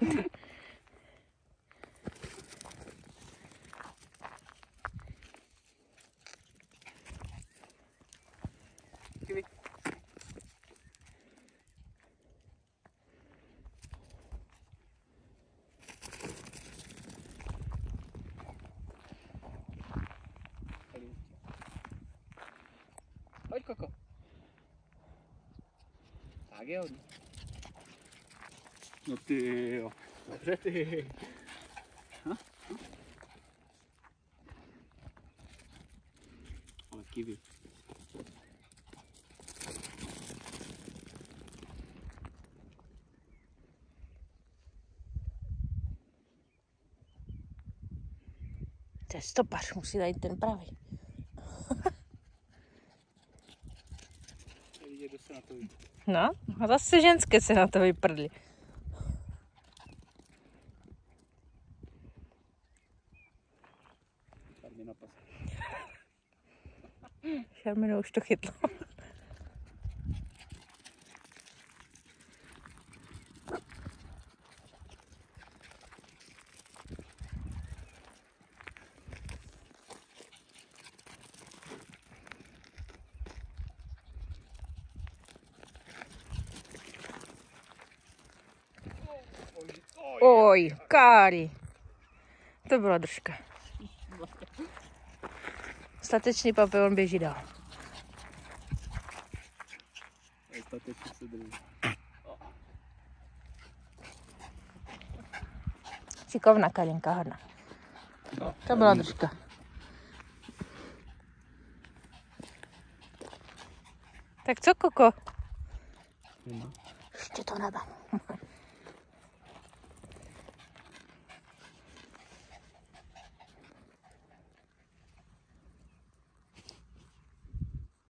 Pojď, Koko. Tak je hodně. No ty jo. Dobře ty. Ale kiwi. To je stopař, musí najít ten pravý. Kdo se na to ví. No, a zase ženské se na to vyprdli. Šarmina pas. Šarmino už to chytlo. Oj, Kári. To byla držka. Statečný papilon běží dál. Statečně se drží. Šikovná Karinka, hodná. To byla držka. Tak co, Koko? Ještě to nedám.